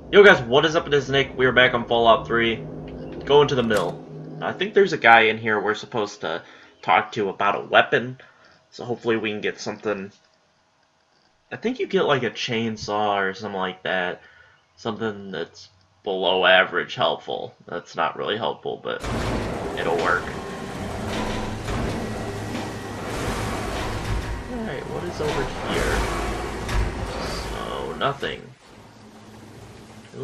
Yo guys, what is up? It is Nick. We're back on Fallout 3. Going to the mill. I think there's a guy in here we're supposed to talk to about a weapon. So hopefully we can get something. I think you get like a chainsaw or something like that. Something that's below average helpful. That's not really helpful, but it'll work. Alright, what is over here? So, nothing. Ooh.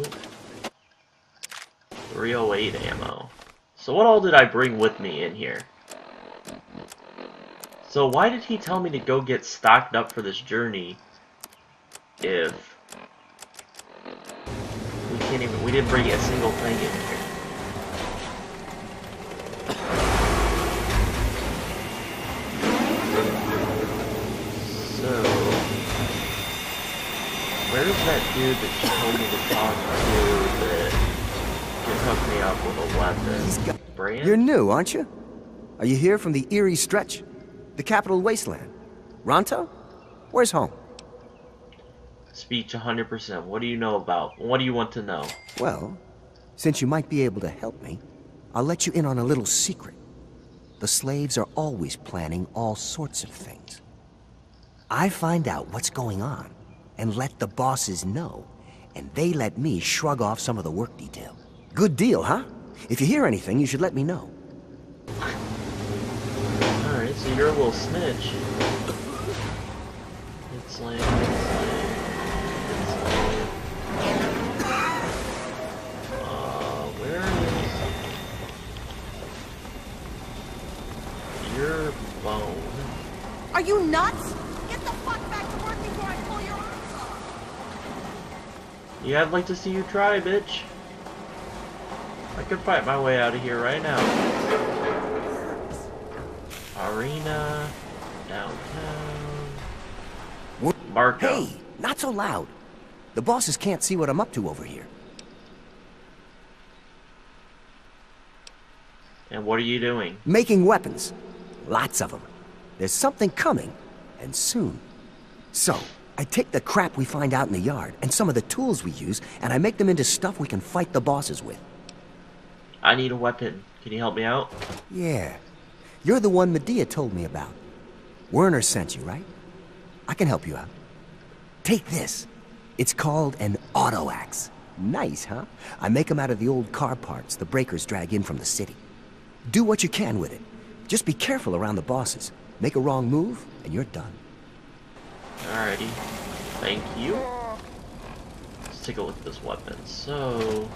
308 ammo. So what all did I bring with me in here? So why did he tell me to go get stocked up for this journey if we didn't bring a single thing in here? So where's that dude that she told me to talk to that can hook me up with a weapon? Brand? You're new, aren't you? Are you here from the Erie Stretch? The Capital Wasteland? Ronto? Where's home? Speech 100%. What do you know about? What do you want to know? Well, since you might be able to help me, I'll let you in on a little secret. The slaves are always planning all sorts of things. I find out what's going on and let the bosses know, and they let me shrug off some of the work detail. Good deal, huh? If you hear anything, you should let me know. Alright, so you're a little snitch. It's like... where is... your bone? Are you nuts? Get the fuck back to work before I pull your arms off! Yeah, I'd like to see you try, bitch. I could fight my way out of here right now. Arena, downtown. Marco. Hey, not so loud. The bosses can't see what I'm up to over here. And what are you doing? Making weapons. Lots of them. There's something coming, and soon. So, I take the crap we find out in the yard, and some of the tools we use, and I make them into stuff we can fight the bosses with. I need a weapon. Can you help me out? Yeah. You're the one Medea told me about. Werner sent you, right? I can help you out. Take this. It's called an auto axe. Nice, huh? I make them out of the old car parts the breakers drag in from the city. Do what you can with it. Just be careful around the bosses. Make a wrong move, and you're done. Alrighty. Thank you. Let's take a look at this weapon. So...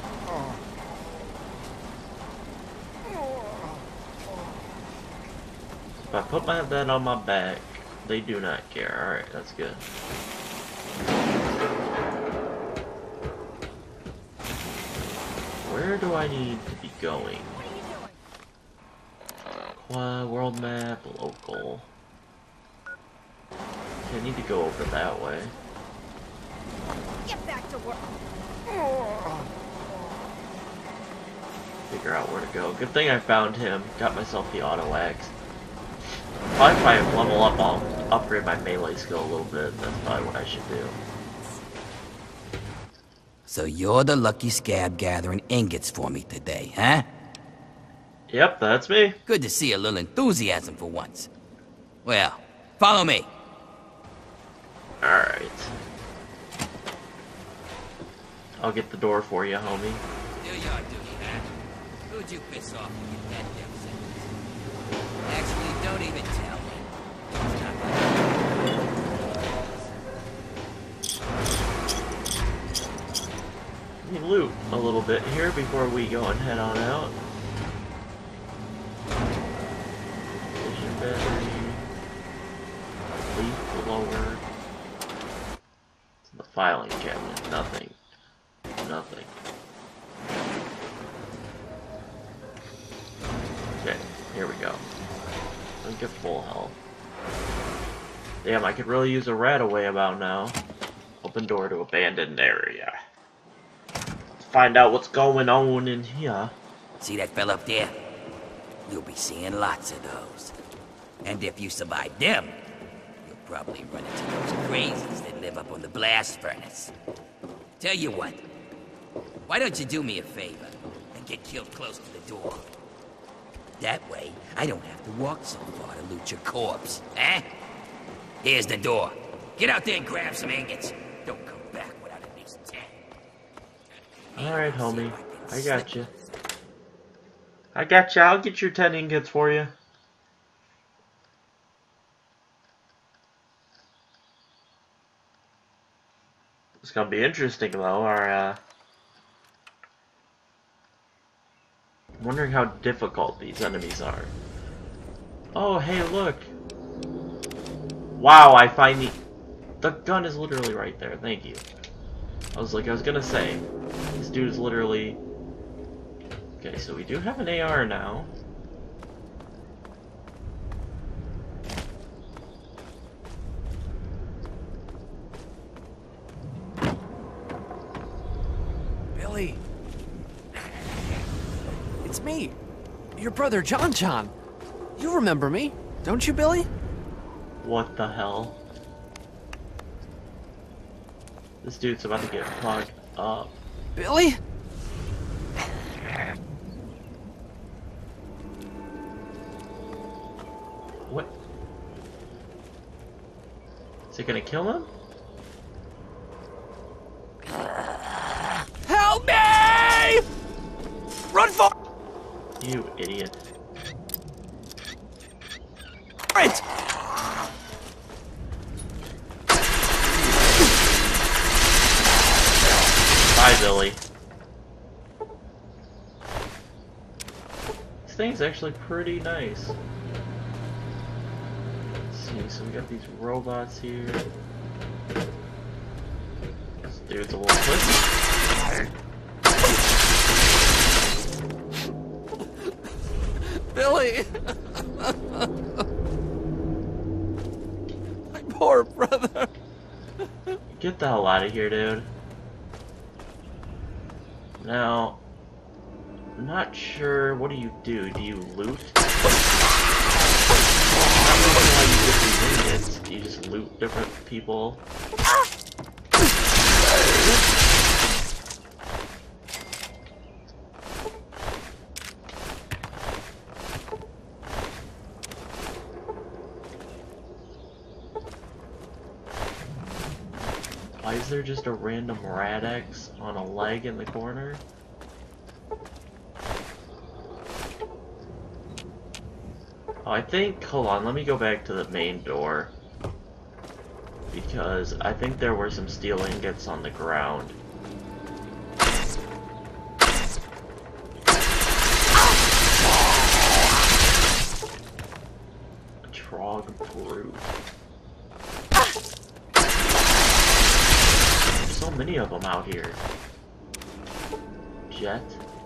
if I put that on my back, they do not care. Alright, that's good. Where do I need to be going? World map, local. Okay, I need to go over that way. Get back to work! Figure out where to go. Good thing I found him. Got myself the auto axe. Probably if I level up, I'll upgrade my melee skill a little bit. That's probably what I should do. So you're the lucky scab gathering ingots for me today, huh? Yep, that's me. Good to see a little enthusiasm for once. Well, follow me. Alright. I'll get the door for you, homie. Do your duty, huh? Who'd you piss off when you met them? Actually, don't even tell me. Let me loot a little bit here before we go and head on out. Vision battery. Leaf blower. The filing cabinet. Nothing. Nothing. Okay, here we go. Let's get full health. Damn, I could really use a rat away about now. Open door to abandoned area. Let's find out what's going on in here. See that fella up there? You'll be seeing lots of those. And if you survive them, you'll probably run into those crazies that live up on the blast furnace. Tell you what, Why don't you do me a favor and get killed close to the door? That way, I don't have to walk so far to loot your corpse, eh? Here's the door. Get out there and grab some ingots. Don't come back without at least 10. Alright, homie. I got you. I got you. I'll get your 10 ingots for you. It's gonna be interesting, though. I'm wondering how difficult these enemies are. Oh, hey, look. Wow, I find the gun is literally right there. Thank you. I was gonna say, this dude is literally... Okay, so we do have an AR now. Billy! It's me! Your brother, John. You remember me, don't you, Billy? What the hell? This dude's about to get plugged up. Billy? What? Is it gonna kill him? Help me! Run for You idiot. it! Bye, Billy. This thing's actually pretty nice. Let's see, so we got these robots here. This dude's a little pussy. Billy! My poor brother. Get the hell out of here, dude. Now, I'm not sure. What do? Do you loot? I'm not really sure how you get these ingots. Do you just loot different people? Why is there just a random Rad-X on a leg in the corner? Oh, I think, hold on, let me go back to the main door. Because I think there were some steel ingots on the ground. A Trog brute. So many of them out here. Jet.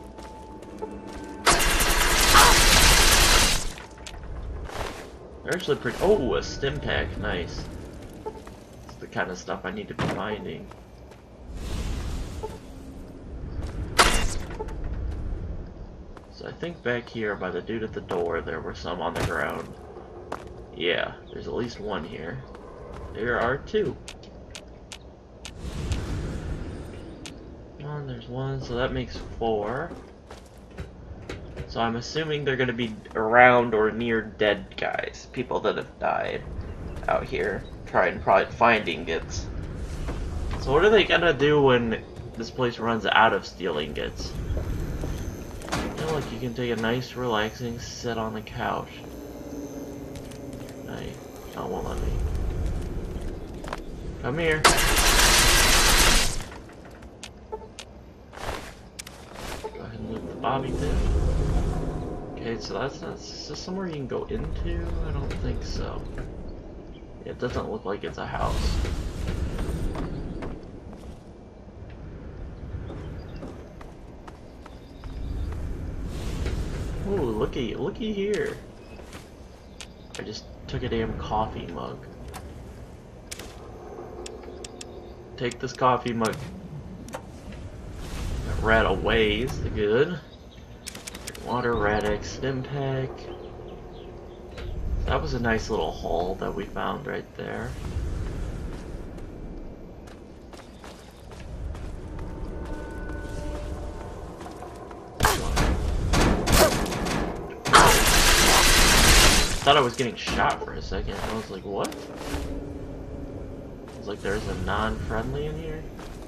They're actually pretty. Oh, a stim pack. Nice. It's the kind of stuff I need to be finding. So I think back here by the dude at the door, there were some on the ground. Yeah, there's at least one here. There are two. There's one, so that makes 4. So I'm assuming they're gonna be around or near dead guys, people that have died out here, trying to probably find ingots. So what are they gonna do when this place runs out of steel ingots? I feel like you can take a nice relaxing sit on the couch. Oh, won't let me. Come here. Bobby pit. Okay, so that's not. Is this somewhere you can go into? I don't think so. It doesn't look like it's a house. Ooh, looky here. I just took a damn coffee mug. Take this coffee mug. Rat away is the good. Water, Rad-X, stim pack. That was a nice little haul that we found right there. thought I was getting shot for a second. I was like, what? It's like there's a non-friendly in here.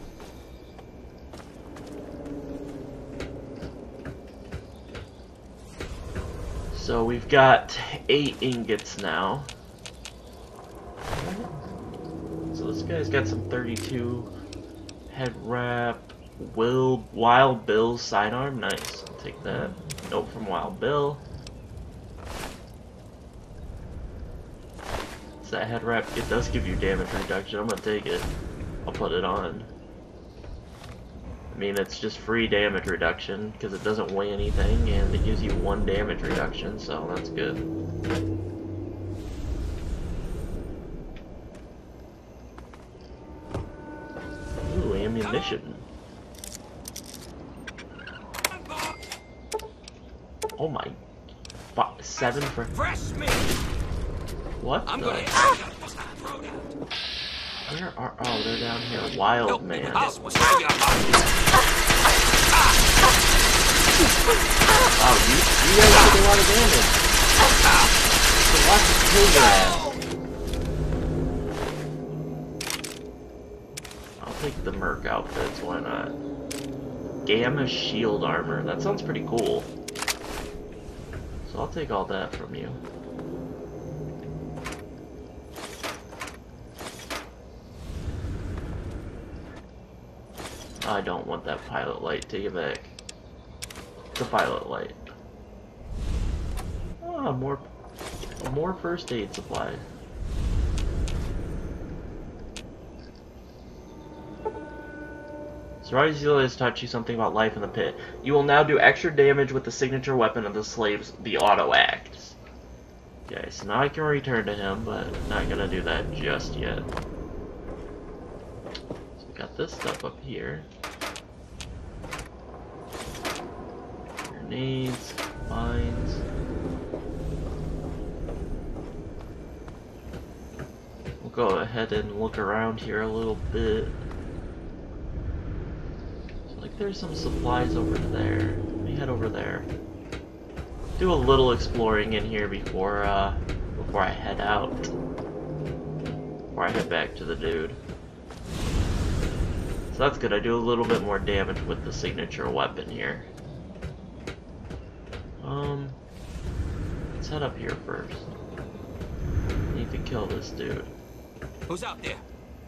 So we've got 8 ingots now. So this guy's got some 32 head wrap, Wild Bill's sidearm. Nice. I'll take that. Note from Wild Bill. It's that head wrap. It does give you damage reduction. I'm gonna take it. I'll put it on. I mean, it's just free damage reduction because it doesn't weigh anything and it gives you 1 damage reduction, so that's good. Ooh, ammunition. Oh my. 7 for. Fresh meat. What I'm the? gonna Where are. Oh, they're down here. Wild man. This was how you Oh, you guys took a lot of damage. So watch it kill your ass. I'll take the Merc outfits, why not? Gamma shield armor. That sounds pretty cool. So I'll take all that from you. I don't want that pilot light. Take it back. The pilot light. Ah, more first aid supplies. Surrounding has taught you something about life in the pit. You will now do extra damage with the signature weapon of the slaves, the auto axe. Okay, so now I can return to him, but not gonna do that just yet. So we got this stuff up here. Grenades, mines. We'll go ahead and look around here a little bit. So, like, there's some supplies over there. Let me head over there. Do a little exploring in here before I head out. Before I head back to the dude. So that's good. I do a little bit more damage with the signature weapon here. Let's head up here first. Need to kill this dude. Who's out there?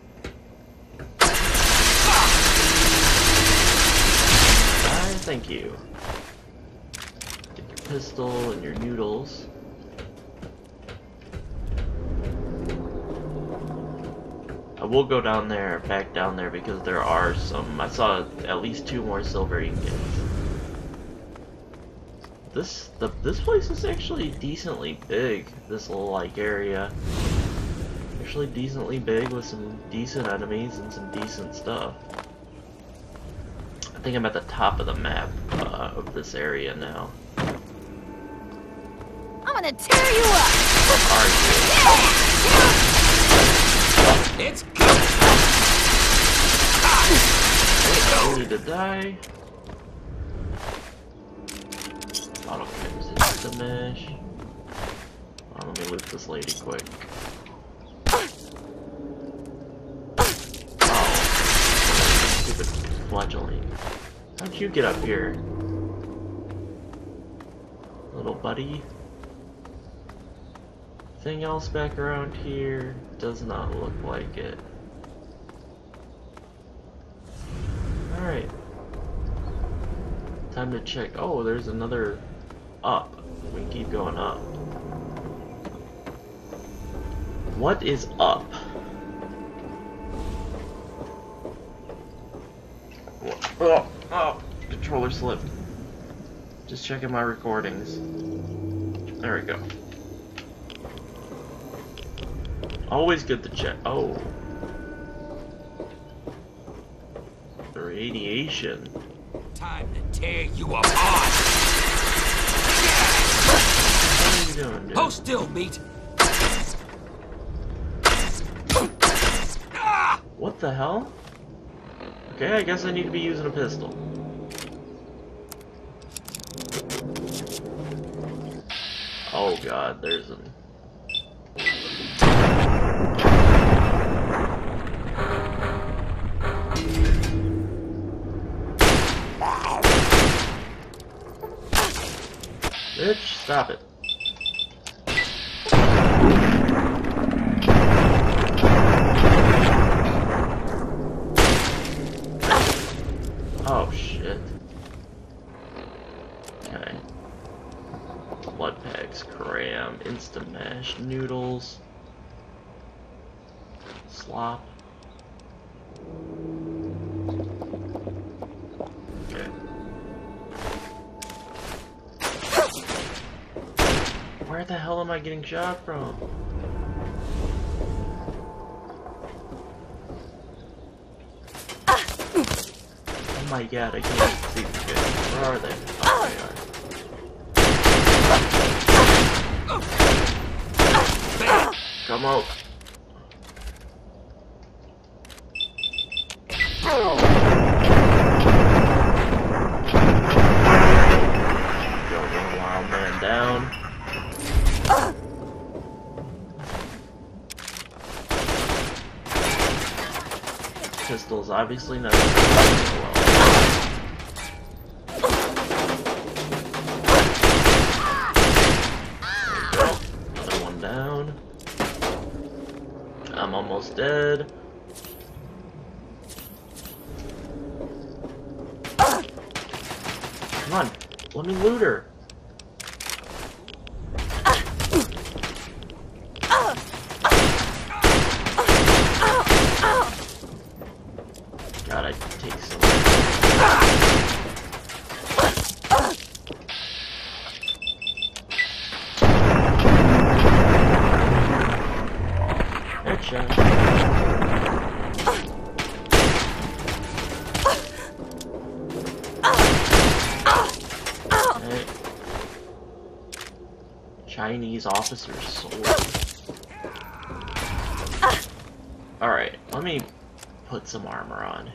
Thank you. Take your pistol and your noodles. I will go down there, back down there, because there are some. I saw at least 2 more silver ingots. This place is actually decently big. This little like area, actually decently big with some decent enemies and some decent stuff. I think I'm at the top of the map of this area now. I'm gonna tear you up! Where are you? It's good. I need to die. Auto clears the mesh. Oh, let me loot this lady quick. Oh, stupid fledgling. How'd you get up here, little buddy? Anything else back around here? Does not look like it. Alright. Time to check. Oh, there's another up. We can keep going up. What is up? Oh, controller slipped. Just checking my recordings. There we go. Always good to check. Oh. The radiation. Time to tear you apart. What are you doing, dude? Hold still, meat. What the hell? Okay, I guess I need to be using a pistol. Oh god, there's an Stop it. Oh, shit. Okay. Blood packs, cram, instant mash, noodles, slop. Okay. Where the hell am I getting shot from? Oh my god, I can't see the guys. Where are they? Oh, they are. Come on. Go, one wild man down. Pistol's obviously not well. Another one down. I'm almost dead. Come on, let me loot her. God, I take so much. Headshot. Okay. Chinese officer's sword. Alright, let me put some armor on.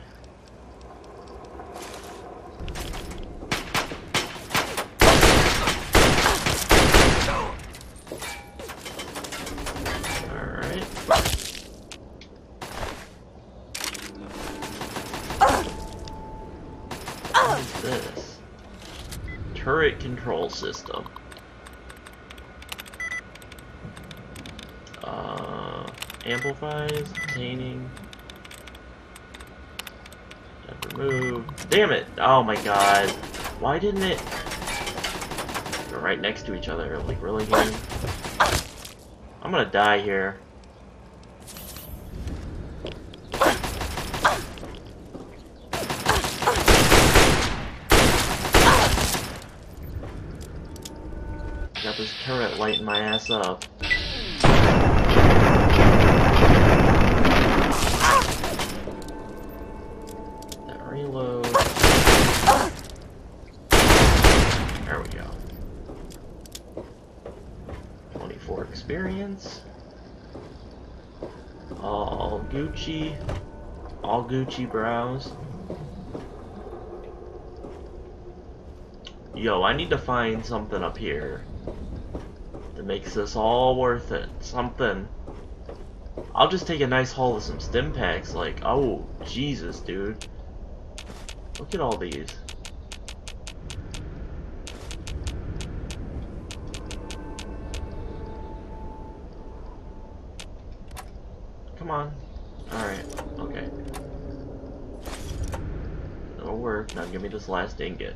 Alright. What is this? Turret control system. Amplifies, obtaining. Remove. Damn it! Oh my god. Why didn't it? They're right next to each other. Like, really, game? I'm gonna die here. Got this turret lighting my ass up. Reload. There we go. 24 experience. All Gucci. All Gucci brows. Yo, I need to find something up here that makes this all worth it. Something. I'll just take a nice haul of some stim packs. Like, oh, Jesus, dude. Look at all these. Come on. Alright, okay. That'll work. Now give me this last ingot.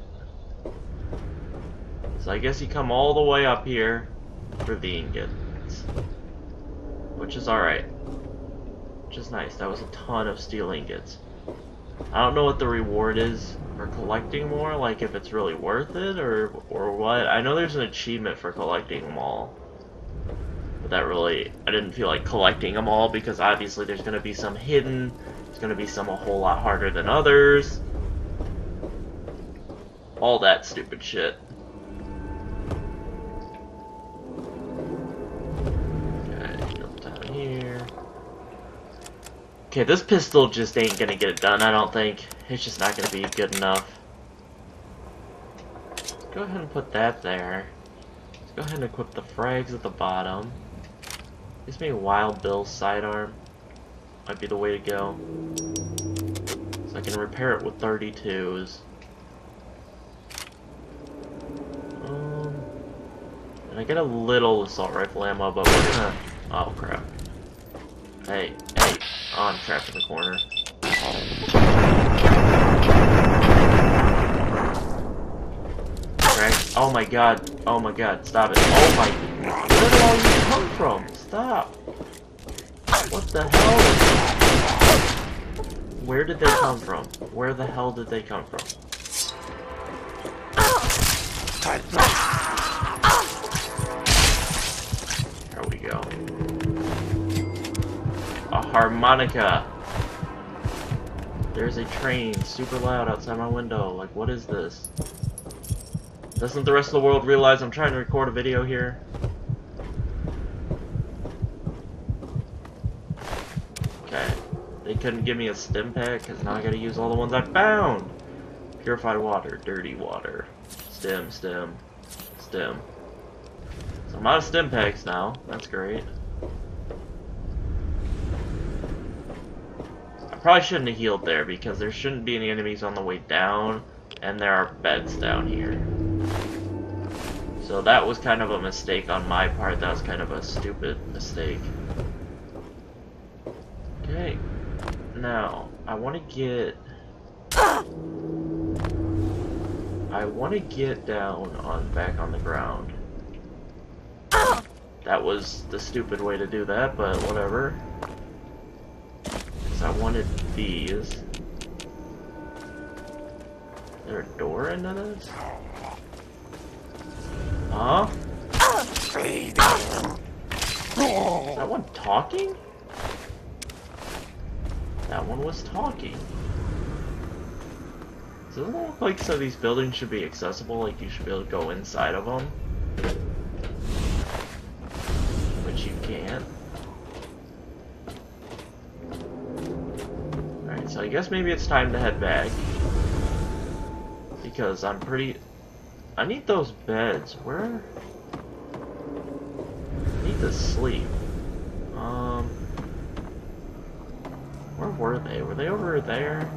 So I guess you come all the way up here for the ingots. Which is alright. Which is nice. That was a ton of steel ingots. I don't know what the reward is for collecting more, like if it's really worth it or what. I know there's an achievement for collecting them all. But that really, I didn't feel like collecting them all because obviously there's going to be some hidden, there's going to be some a whole lot harder than others. All that stupid shit. Okay, jump down here. Okay, this pistol just ain't gonna get it done, I don't think. It's just not gonna be good enough. Let's go ahead and put that there. Let's go ahead and equip the frags at the bottom. Gives me a Wild Bill's sidearm. Might be the way to go. So I can repair it with 32s. And I get a little assault rifle ammo, but we're gonna... Oh, crap. Hey, hey. Oh, I'm trapped in the corner. Right. Oh my god. Oh my god. Stop it. Oh my... Where did all you come from? Stop. What the hell? Where did they come from? Where the hell did they come from? There we go. A harmonica. There's a train super loud outside my window. Like, what is this? Doesn't the rest of the world realize I'm trying to record a video here? Okay. They couldn't give me a stim pack because now I gotta use all the ones I found. Purified water, dirty water. Stim, stim, stim. So I'm out of stim packs now. That's great. I probably shouldn't have healed there because there shouldn't be any enemies on the way down, and there are beds down here. So that was kind of a mistake on my part. That was kind of a stupid mistake. Okay. Now, I want to get down back on the ground. That was the stupid way to do that, but whatever. Because I wanted these. Is there a door into this? Huh? Is that one talking? That one was talking. Doesn't it look like some of these buildings should be accessible, like you should be able to go inside of them? But you can't. Alright, so I guess maybe it's time to head back. Because I need those beds. Where? I need to sleep. Where were they? Were they over there?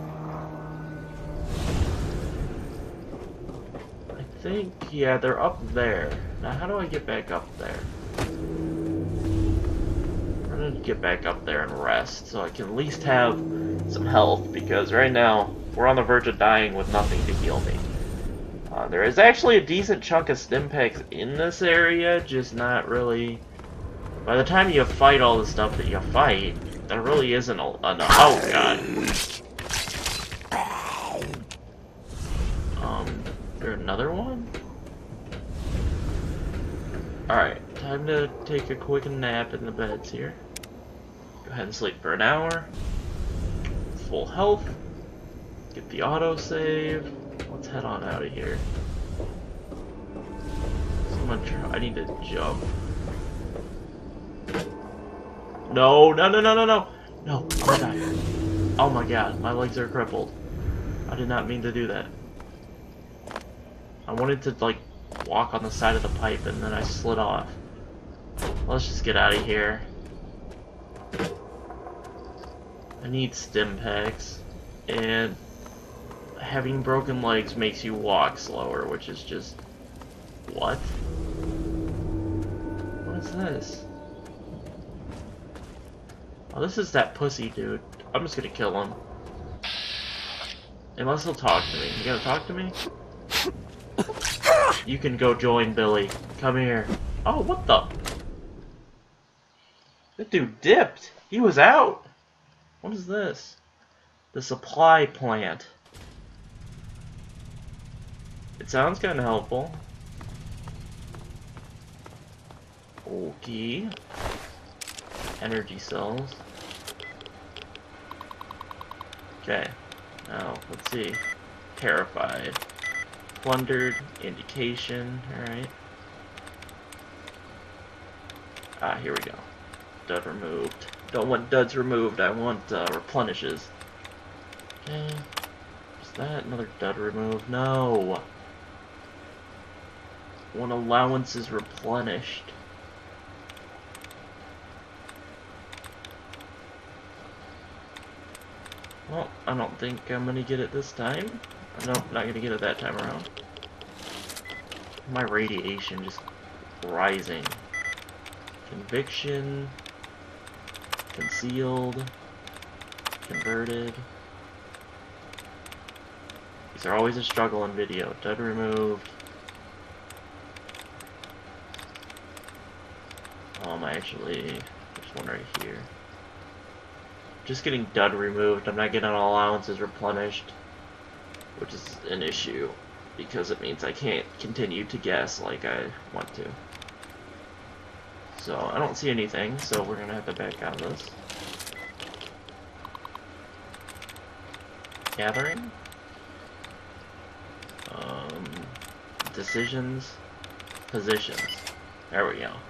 I think, yeah, they're up there. Now, how do I get back up there? I'm gonna get back up there and rest, so I can at least have some health, because right now, we're on the verge of dying with nothing to heal me. There is actually a decent chunk of stim packs in this area, just not really... By the time you fight all the stuff that you fight, there really isn't enough. Oh god. Is there another one? Alright, time to take a quick nap in the beds here. Go ahead and sleep for an hour. Full health. Get the autosave. Let's head on out of here. I need to jump. No, no, no, no, no, no! No, I'm gonna die. Oh my god, my legs are crippled. I did not mean to do that. I wanted to, like, walk on the side of the pipe and then I slid off. Let's just get out of here. I need stim packs. And having broken legs makes you walk slower, which is just... What? What is this? Oh, this is that pussy dude. I'm just gonna kill him. Unless he'll talk to me. You gonna talk to me? You can go join Billy. Come here. Oh, what the? That dude dipped. He was out. What is this? The supply plant. It sounds kind of helpful. Okay. Energy cells. Okay. Now, let's see. Terrified. Plundered. Indication. Alright. Ah, here we go. Dud removed. Don't want duds removed, I want replenishes. Okay. Is that another dud removed? No! When allowance is replenished. Well, I don't think I'm gonna get it this time. Nope, not gonna get it that time around. My radiation just Rising. Conviction. Concealed. Converted. These are always a struggle in video. Dud removed. Actually, there's one right here. Just getting dud removed. I'm not getting all allowances replenished, which is an issue because it means I can't continue to guess like I want to. So I don't see anything, so we're gonna have to back out of this. Gathering. Decisions. Positions. There we go.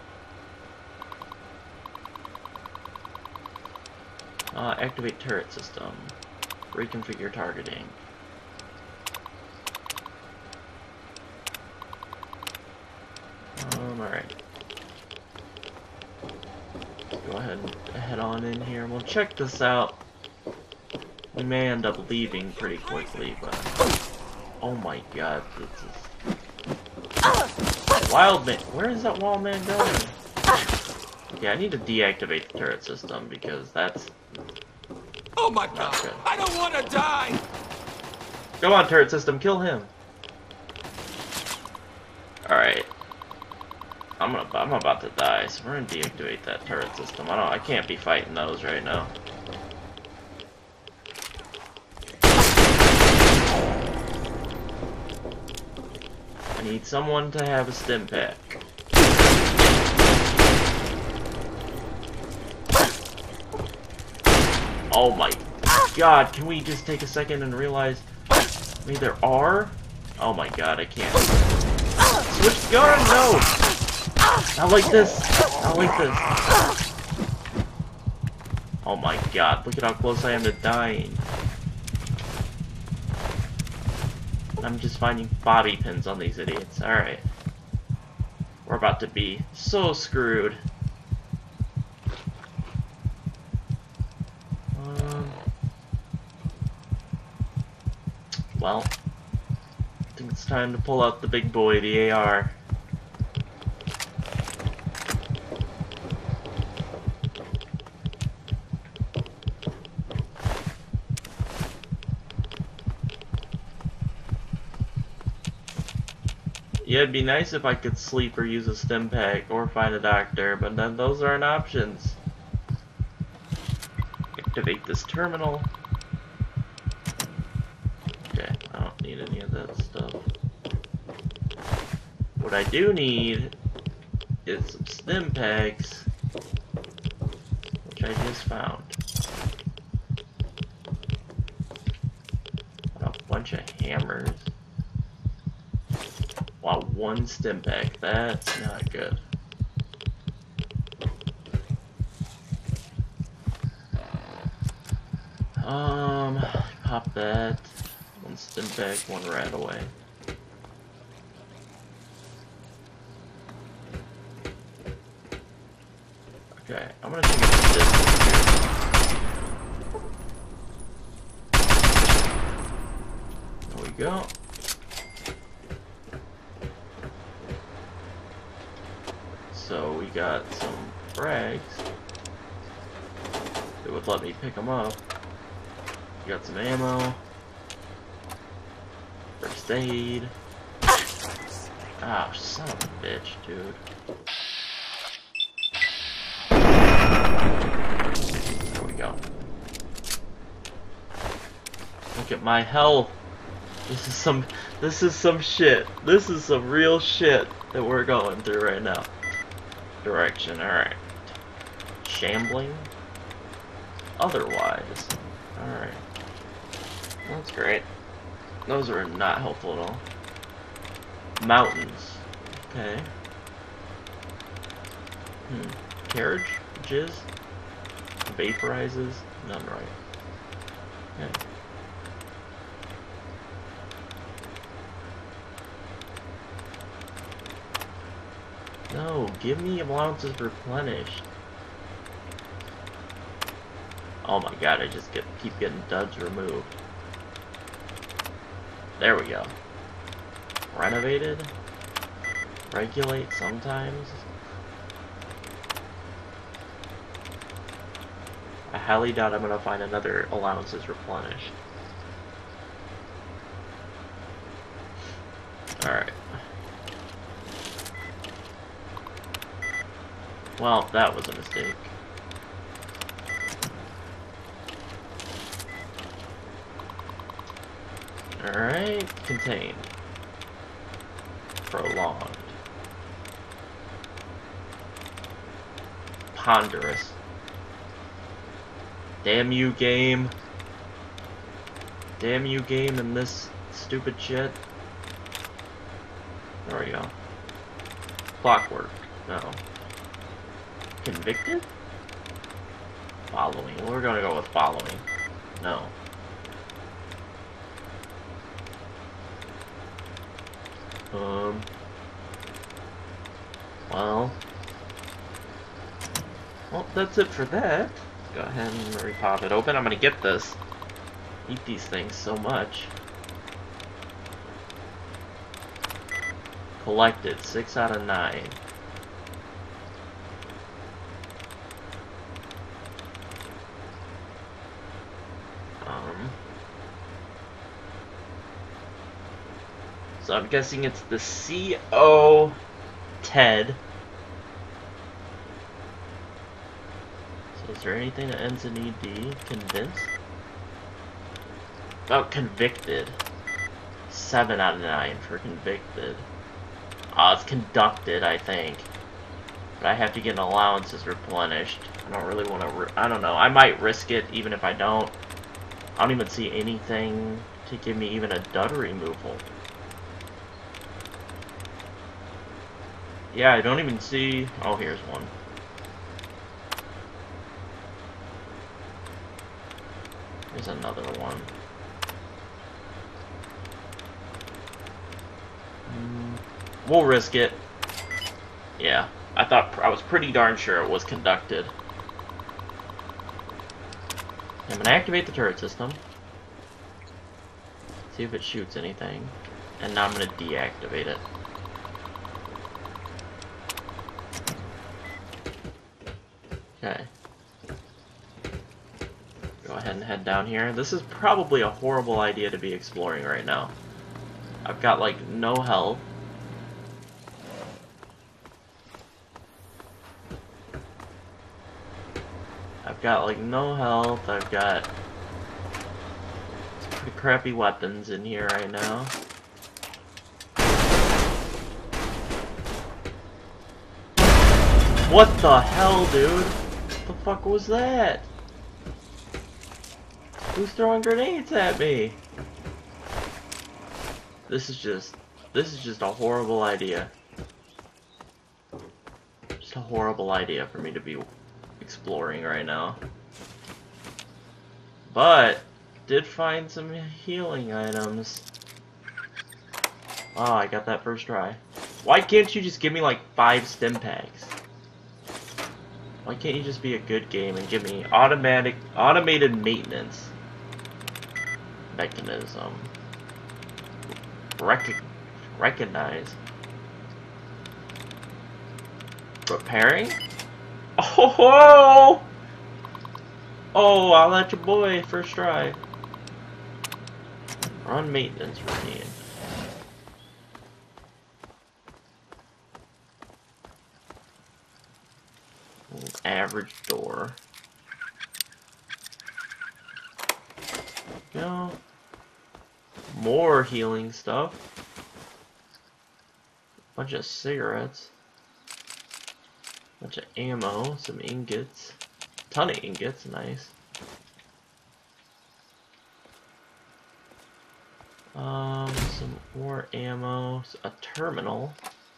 Activate turret system. Reconfigure targeting. Alright. Go ahead and head on in here. We'll check this out. We may end up leaving pretty quickly, but... Oh my god, this is... Wild man! Where is that wild man going? Yeah, I need to deactivate the turret system because that's... Oh my god! Good. I don't want to die! Go on, turret system, kill him! Alright. I'm about to die, so we're gonna deactivate that turret system. I can't be fighting those right now. I need someone to have a stim pack. Oh my god, can we just take a second and realize maybe there are? Oh my god, I can't. Switch gun? No! Not like this! Not like this! Oh my god, look at how close I am to dying. I'm just finding bobby pins on these idiots. Alright. We're about to be so screwed. Well, I think it's time to pull out the big boy, the AR. Yeah, it'd be nice if I could sleep or use a stim pack or find a doctor, but then those aren't options. Activate this terminal. Okay, I don't need any of that stuff. What I do need is some stim packs, which I just found. A bunch of hammers. Wow, one stim pack. That's not good. Pop that. One stim pack, one rat away. Okay, I'm gonna take a distance here. There we go. So we got some frags. It would let me pick them up. We got some ammo. First aid. Ah, son of a bitch, dude. There we go. Look at my health. This is some shit. This is some real shit that we're going through right now. Direction, alright. Shambling? Otherwise. Alright. That's great. Those are not helpful at all. Mountains. Okay. Carriage? Jizz? Vaporizes? None right. Okay. No, give me allowances replenished. Oh my god, I just keep getting duds removed. There we go. Renovated. regulate sometimes. I highly doubt I'm gonna find another allowances replenished. Alright. Well, that was a mistake. Alright, contained. Prolonged. Ponderous. Damn you, game. Damn you, game, and this stupid shit. There we go. Clockwork. No. Convicted? Following. We're gonna go with following. No. Well, that's it for that. Go ahead and repop it open. I'm gonna get this. Eat these things so much. Collected, 6 out of 9. So I'm guessing it's the CO Ted. So is there anything that ends in ED? Convinced? Oh, convicted. 7 out of 9 for convicted. It's conducted, I think. But I have to get an allowances replenished. I don't really want to... I don't know. I might risk it even if I don't. I don't even see anything to give me even a dud removal. Yeah, I don't even see... Oh, here's one. Here's another one. We'll risk it. Yeah, I was pretty darn sure it was conducted. I'm gonna activate the turret system. See if it shoots anything. And now I'm gonna deactivate it. Okay. Go ahead and head down here. This is probably a horrible idea to be exploring right now. I've got like no health. I've got like no health. I've got some pretty crappy weapons in here right now. What the hell, dude? What the fuck was that? Who's throwing grenades at me? This is just a horrible idea. Just a horrible idea for me to be exploring right now. But did find some healing items. Oh, I got that first try. Why can't you just give me like 5 stim packs? Why can't you just be a good game and give me automated maintenance mechanism? Recognize. Repairing? Oh! Oh, I'll let your boy first try. Run maintenance routine. Average door. No. More healing stuff. Bunch of cigarettes. Bunch of ammo, some ingots. Ton of ingots, nice. Some more ammo, a terminal.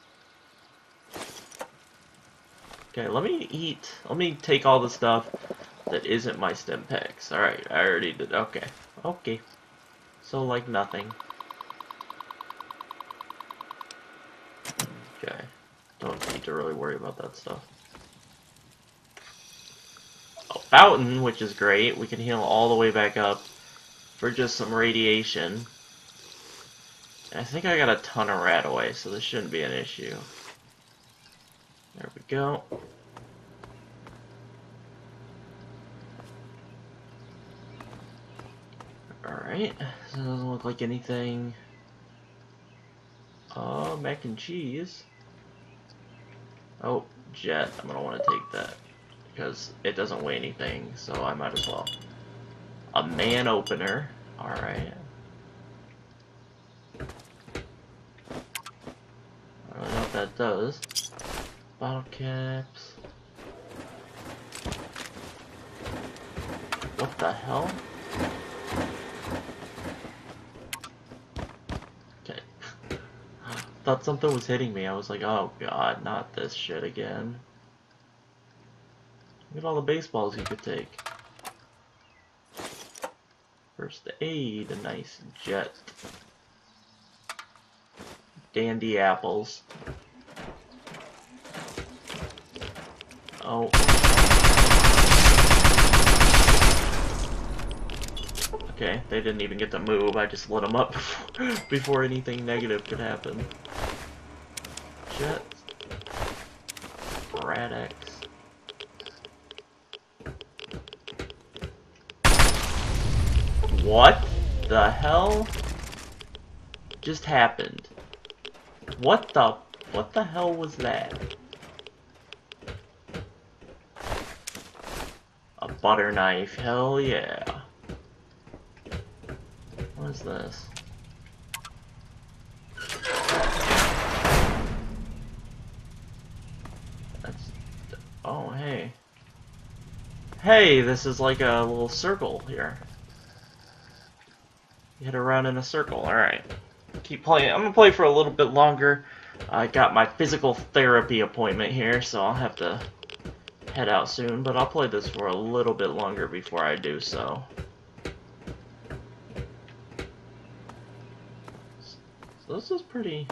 Okay, let me take all the stuff that isn't my stim packs. Alright, I already did, okay. Okay. So, like nothing. Okay. Don't need to really worry about that stuff. A fountain, which is great. We can heal all the way back up for just some radiation. I think I got a ton of rat away, so this shouldn't be an issue. There we go. Alright, so it doesn't look like anything. Mac and cheese. Oh, jet. I'm gonna want to take that because it doesn't weigh anything, so I might as well. A man opener. Alright. I don't know what that does. Bottle caps. What the hell? Okay. Thought something was hitting me. I was like, oh god, not this shit again. Look at all the baseballs you could take. First aid, a nice jet. Dandy apples. Oh. Okay, they didn't even get to move. I just lit them up before anything negative could happen. Jet. Rad-X. What the hell just happened? What the hell was that? A butter knife, hell yeah. What is this? That's... Oh, hey. Hey, this is like a little circle here. You hit around in a circle, alright. Keep playing. I'm gonna play for a little bit longer. I got my physical therapy appointment here, so I'll have to head out soon, but I'll play this for a little bit longer before I do so. So this is pretty...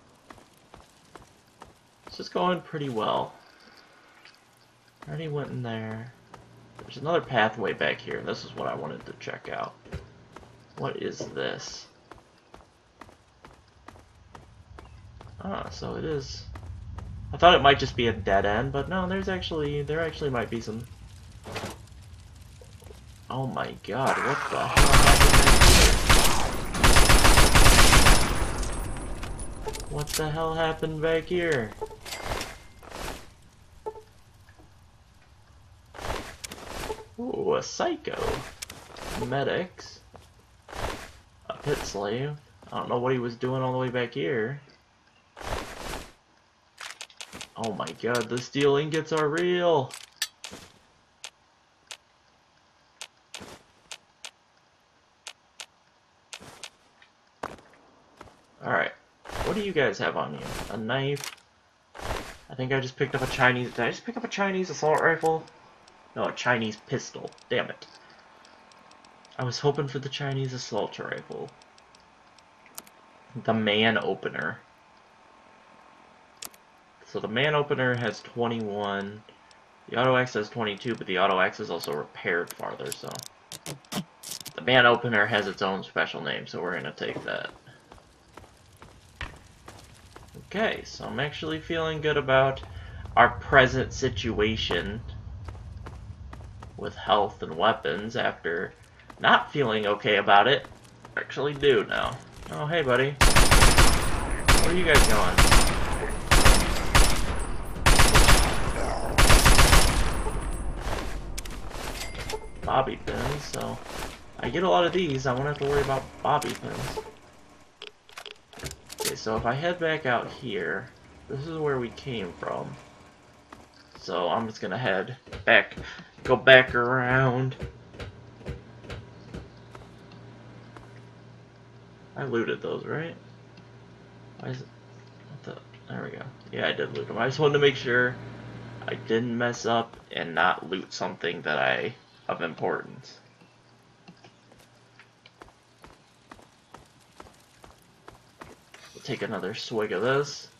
This is going pretty well. Already went in there. There's another pathway back here. This is what I wanted to check out. What is this? Ah, so it is... I thought it might just be a dead end, but no, there actually might be some... Oh my god, what the hell happened back here? What the hell happened back here? Ooh, a psycho. Medics. A pit slave. I don't know what he was doing all the way back here. Oh my god, the steel ingots are real! Alright, what do you guys have on you? A knife? I think I just picked up a Chinese... Did I just pick up a Chinese assault rifle? No, a Chinese pistol. Damn it. I was hoping for the Chinese assault rifle. The man opener. So the man opener has 21. The auto axe has 22, but the auto axe is also repaired farther, so... The man opener has its own special name, so we're gonna take that. Okay, so I'm actually feeling good about our present situation with health and weapons after not feeling okay about it. I actually do now. Oh, hey, buddy. Where are you guys going? Bobby pins, so I get a lot of these. I won't have to worry about bobby pins. Okay, so if I head back out here, this is where we came from. So I'm just gonna head back, go back around. I looted those, right? Why is it? What the? There we go. Yeah, I did loot them. I just wanted to make sure I didn't mess up and not loot something that of importance. We'll take another swig of this.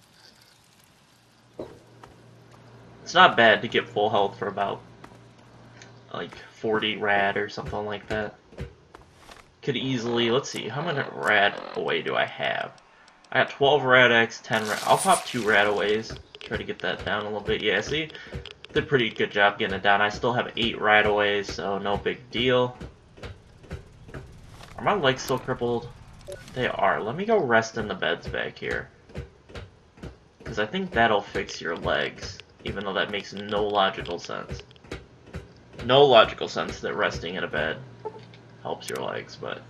It's not bad to get full health for about like 40 rad or something like that. Could easily, let's see, how many rad away do I have? I got 12 rad X, 10 rad. I'll pop 2 rad aways Try to get that down a little bit. Yeah, see? Did a pretty good job getting it down. I still have 8 right-aways, so no big deal. Are my legs still crippled? They are. Let me go rest in the beds back here. Because I think that'll fix your legs. Even though that makes no logical sense. No logical sense that resting in a bed helps your legs, but...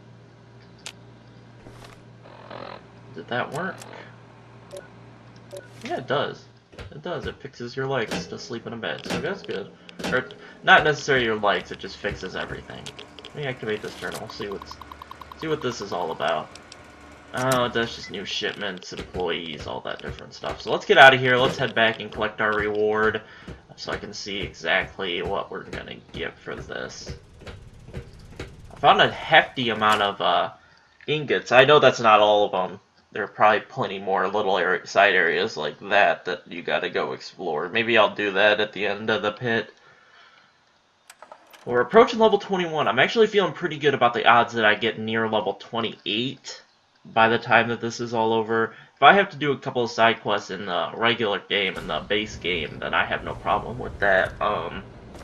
did that work? Yeah, it does. It does. It fixes your legs to sleep in a bed, so that's good. Or, not necessarily your legs, it just fixes everything. Let me activate this journal, see what this is all about. Oh, that's just new shipments, employees, all that different stuff. So let's get out of here, let's head back and collect our reward, so I can see exactly what we're gonna get for this. I found a hefty amount of ingots. I know that's not all of them. There are probably plenty more little side areas like that that you gotta go explore. Maybe I'll do that at the end of the pit. We're approaching level 21. I'm actually feeling pretty good about the odds that I get near level 28 by the time that this is all over. If I have to do a couple of side quests in the regular game, in the base game, then I have no problem with that. What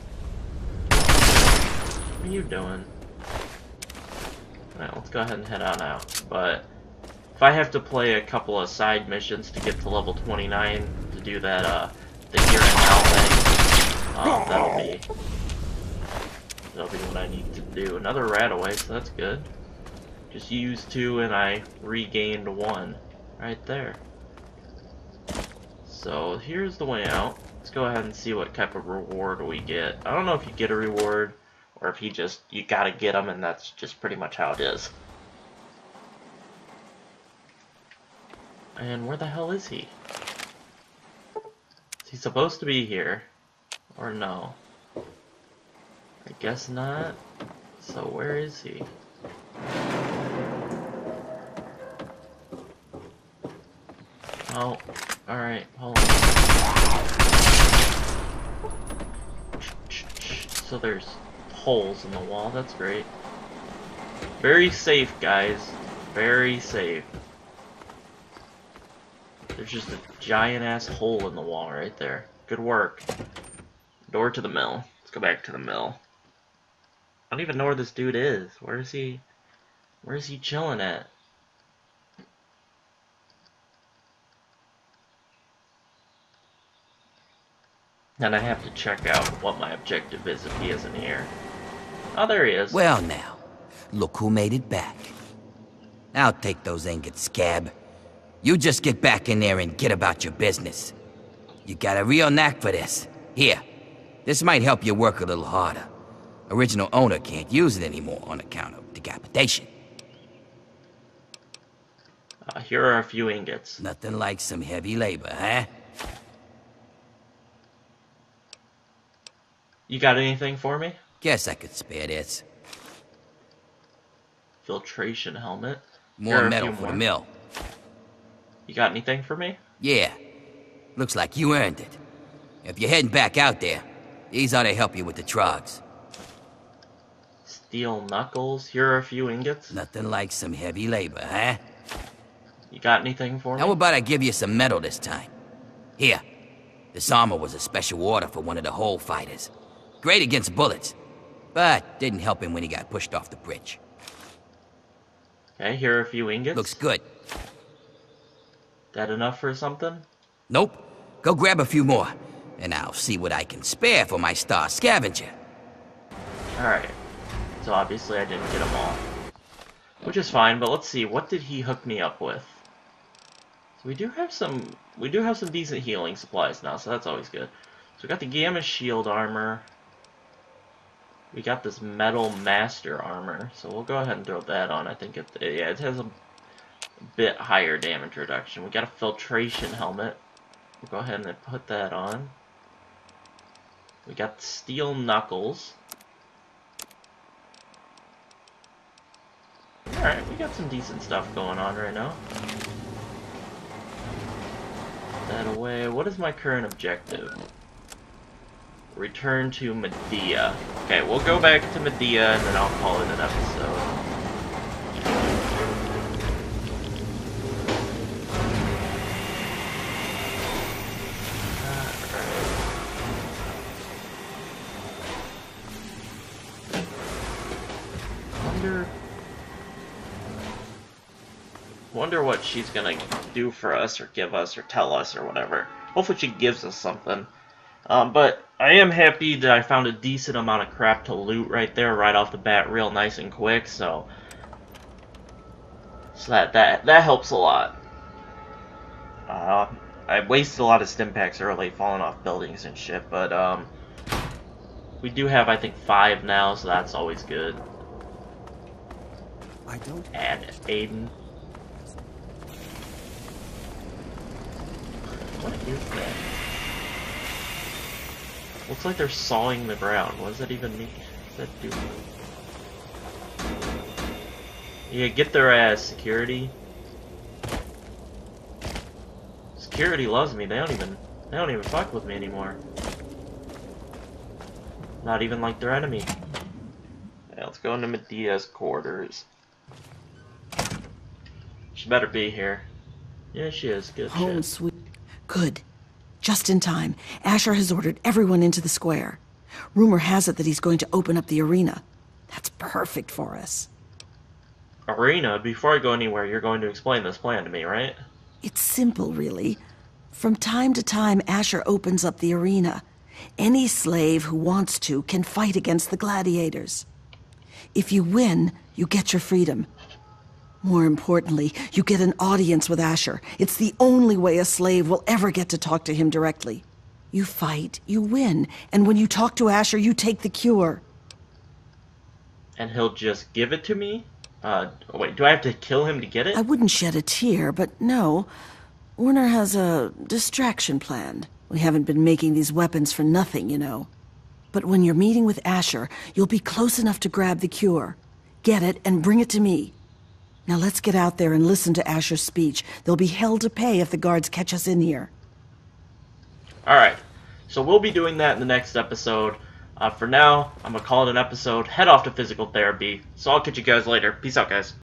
are you doing? Alright, let's go ahead and head on out. But if I have to play a couple of side missions to get to level 29 to do that, the here and now thing, that'll be what I need to do. Another rat-away, so that's good. Just used 2 and I regained 1 right there. So here's the way out. Let's go ahead and see what type of reward we get. I don't know if you get a reward or if you gotta get them and that's just pretty much how it is. And where the hell is he? Is he supposed to be here? Or no? I guess not. So where is he? Oh, alright, hold on. So there's holes in the wall, that's great. Very safe, guys. Very safe. There's just a giant-ass hole in the wall right there. Good work. Door to the mill. Let's go back to the mill. I don't even know where this dude is. Where is he chilling at? And I have to check out what my objective is if he isn't here. Oh, there he is. Well now, look who made it back. I'll take those ingots, Scab. You just get back in there and get about your business. You got a real knack for this. Here, this might help you work a little harder. Original owner can't use it anymore on account of decapitation. Here are a few ingots. Nothing like some heavy labor, huh? You got anything for me? Guess I could spare this. Filtration helmet. More metal for the mill. You got anything for me? Yeah. Looks like you earned it. If you're heading back out there, these ought to help you with the trogs. Steel knuckles. Here are a few ingots. Nothing like some heavy labor, huh? You got anything for me? How about I give you some metal this time? Here. This armor was a special order for one of the hole fighters. Great against bullets, but didn't help him when he got pushed off the bridge. Okay, here are a few ingots. Looks good. That enough for something? Nope. Go grab a few more, and I'll see what I can spare for my star scavenger. Alright. So obviously I didn't get them all. Which is fine, but let's see, what did he hook me up with? So we do have some decent healing supplies now, so that's always good. So we got the Gamma Shield armor. We got this Metal Master armor, so we'll go ahead and throw that on. I think it has a bit higher damage reduction. We got a Filtration helmet. We'll go ahead and put that on. We got Steel Knuckles. Alright, we got some decent stuff going on right now. Put that away. What is my current objective? Return to Medea. Okay, we'll go back to Medea and then I'll call it an episode. wonder what she's gonna do for us, or give us, or tell us, or whatever. Hopefully she gives us something. But I am happy that I found a decent amount of crap to loot right there, right off the bat, real nice and quick. So that helps a lot. I wasted a lot of stim packs early, falling off buildings and shit, but we do have, I think, 5 now, so that's always good. I don't. Add Aiden. What is that? Looks like they're sawing the ground. What does that even mean? What does that do? Yeah, get their ass, security. Security loves me. They don't even fuck with me anymore. Not even like their enemy. Yeah, let's go into Medea's quarters. She better be here. Yeah, she is. Good Home shit. sweet. Good. Just in time. Asher has ordered everyone into the square. Rumor has it that he's going to open up the arena. That's perfect for us. Arena? Before I go anywhere, you're going to explain this plan to me, right? It's simple, really. From time to time, Asher opens up the arena. Any slave who wants to can fight against the gladiators. If you win, you get your freedom. More importantly, you get an audience with Asher. It's the only way a slave will ever get to talk to him directly. You fight, you win, and when you talk to Asher, you take the cure. And he'll just give it to me? Wait, do I have to kill him to get it? I wouldn't shed a tear, but no. Werner has a distraction planned. We haven't been making these weapons for nothing, you know. But when you're meeting with Asher, you'll be close enough to grab the cure. Get it and bring it to me. Now let's get out there and listen to Asher's speech. There'll be hell to pay if the guards catch us in here. Alright, so we'll be doing that in the next episode. For now, I'm going to call it an episode, head off to physical therapy. So I'll catch you guys later. Peace out, guys.